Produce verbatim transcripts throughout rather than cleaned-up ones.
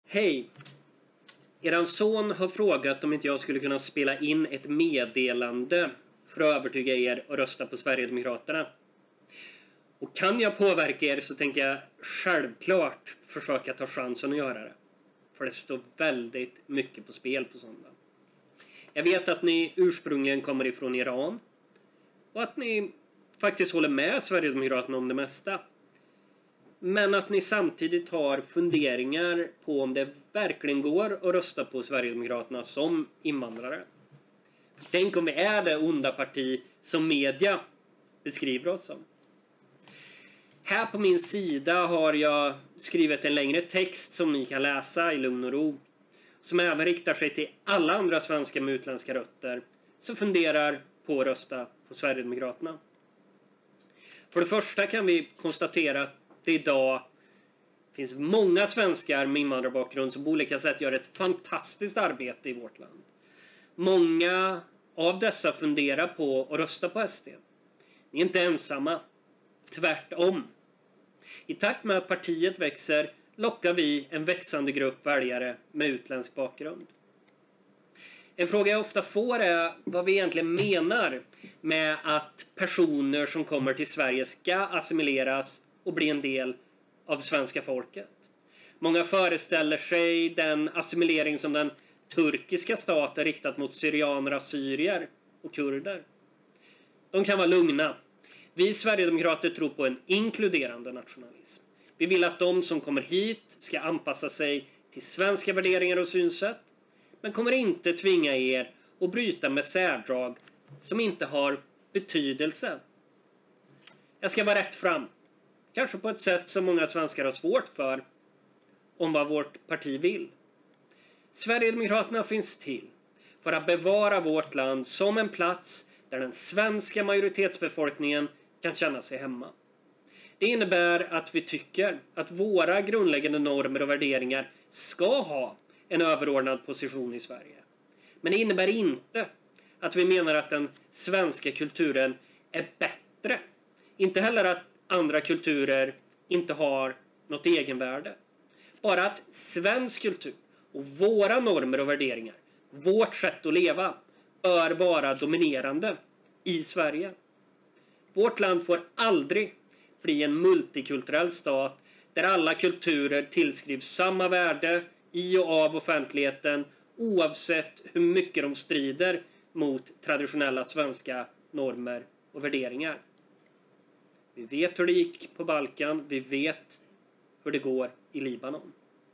Hej! Eran son har frågat om inte jag skulle kunna spela in ett meddelande för att övertyga er och rösta på Sverigedemokraterna. Och kan jag påverka er så tänker jag självklart försöka ta chansen att göra det. För det står väldigt mycket på spel på söndag. Jag vet att ni ursprungligen kommer ifrån Iran. Och att ni faktiskt håller med Sverigedemokraterna om det mesta. Men att ni samtidigt har funderingar på om det verkligen går att rösta på Sverigedemokraterna som invandrare. Tänk om vi är det onda parti som media beskriver oss som. Här på min sida har jag skrivit en längre text som ni kan läsa i lugn och ro. Som även riktar sig till alla andra svenskar med utländska rötter som funderar på att rösta på Sverigedemokraterna. För det första kan vi konstatera att det idag finns många svenskar med invandrarbakgrund som på olika sätt gör ett fantastiskt arbete i vårt land. Många av dessa funderar på att rösta på S D. Ni är inte ensamma. Tvärtom. I takt med att partiet växer lockar vi en växande grupp väljare med utländsk bakgrund. En fråga jag ofta får är vad vi egentligen menar med att personer som kommer till Sverige ska assimileras och bli en del av svenska folket. Många föreställer sig den assimilering som den turkiska staten riktat mot syrianer, assyrier och kurder. De kan vara lugna. Vi Sverigedemokrater tror på en inkluderande nationalism. Vi vill att de som kommer hit ska anpassa sig till svenska värderingar och synsätt, men kommer inte tvinga er att bryta med särdrag som inte har betydelse. Jag ska vara rätt fram. Kanske på ett sätt som många svenskar har svårt för om vad vårt parti vill. Sverigedemokraterna finns till för att bevara vårt land som en plats där den svenska majoritetsbefolkningen kan känna sig hemma. Det innebär att vi tycker att våra grundläggande normer och värderingar ska ha en överordnad position i Sverige. Men det innebär inte att vi menar att den svenska kulturen är bättre. Inte heller att andra kulturer inte har något egenvärde. Bara att svensk kultur och våra normer och värderingar, vårt sätt att leva, bör vara dominerande i Sverige. Vårt land får aldrig bli en multikulturell stat där alla kulturer tillskrivs samma värde i och av offentligheten oavsett hur mycket de strider mot traditionella svenska normer och värderingar. Vi vet hur det gick på Balkan. Vi vet hur det går i Libanon.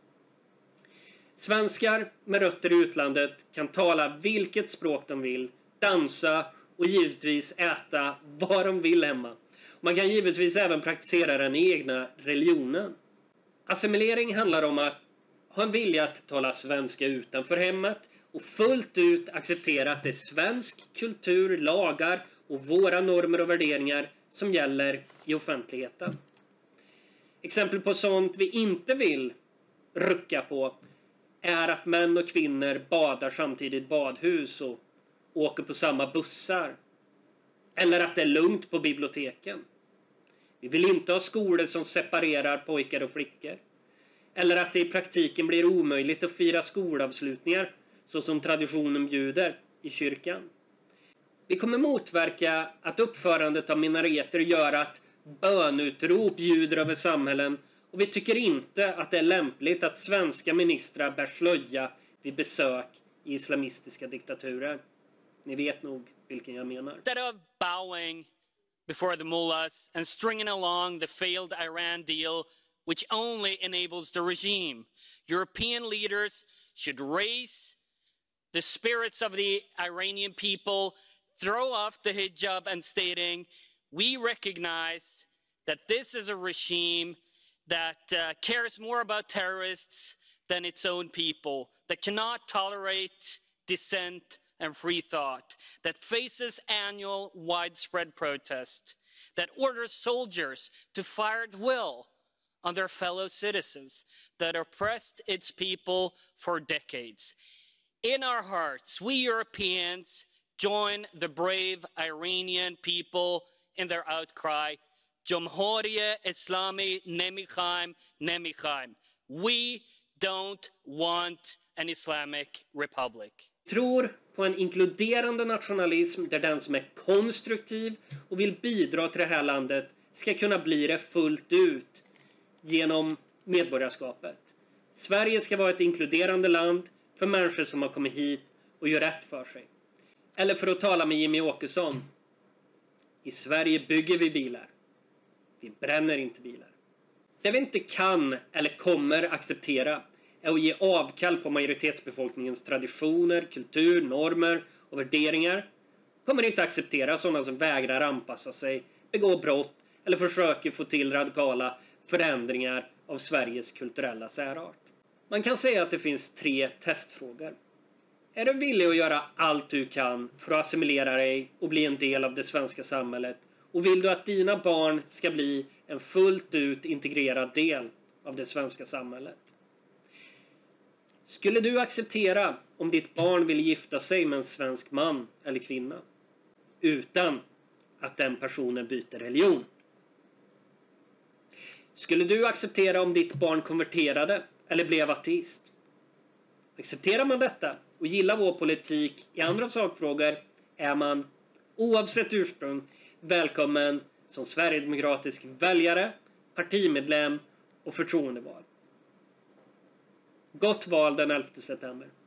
Svenskar med rötter i utlandet kan tala vilket språk de vill, dansa och givetvis äta vad de vill hemma. Man kan givetvis även praktisera den egna religionen. Assimilering handlar om att ha en vilja att tala svenska utanför hemmet och fullt ut acceptera att det är svensk kultur, lagar och våra normer och värderingar som gäller i offentligheten. Exempel på sånt vi inte vill rucka på är att män och kvinnor badar samtidigt i badhus och åker på samma bussar. Eller att det är lugnt på biblioteken. Vi vill inte ha skolor som separerar pojkar och flickor. Eller att det i praktiken blir omöjligt att fira skolavslutningar så som traditionen bjuder i kyrkan. Vi kommer motverka att uppförandet av minareter gör att bönutrop ljuder över samhällen, och vi tycker inte att det är lämpligt att svenska ministrar bär slöja vid besök i islamistiska diktaturer. Ni vet nog vilken jag menar. Instead of bowing before the mullahs and stringing along the failed Iran deal, which only enables the regime, European leaders should raise the spirits of the Iranian people, throw off the hijab and stating, we recognize that this is a regime that uh, cares more about terrorists than its own people, that cannot tolerate dissent and free thought, that faces annual widespread protest, that orders soldiers to fire at will on their fellow citizens, that oppressed its people for decades. In our hearts, we Europeans join the brave Iranian people in their outcry, Jumhuriye Islami Nemikhaim Nemikhaim. We don't want an Islamic republic. Tror på en inkluderande nationalism där den som är konstruktiv och vill bidra till det här landet ska kunna bli det fullt ut genom medborgarskapet. Sverige ska vara ett inkluderande land för människor som har kommit hit och gör rätt för sig. Eller för att tala med Jimmy Åkesson: i Sverige bygger vi bilar. Vi bränner inte bilar. Det vi inte kan eller kommer acceptera är att ge avkall på majoritetsbefolkningens traditioner, kultur, normer och värderingar. Kommer inte acceptera sådana som vägrar anpassa sig, begå brott eller försöker få till radikala förändringar av Sveriges kulturella särart. Man kan säga att det finns tre testfrågor. Är du villig att göra allt du kan för att assimilera dig och bli en del av det svenska samhället? Och vill du att dina barn ska bli en fullt ut integrerad del av det svenska samhället? Skulle du acceptera om ditt barn vill gifta sig med en svensk man eller kvinna utan att den personen byter religion? Skulle du acceptera om ditt barn konverterade eller blev ateist? Accepterar man detta och gillar vår politik i andra sakfrågor är man, oavsett ursprung, välkommen som sverigedemokratisk väljare, partimedlem och förtroendevald. Gott val den elfte september.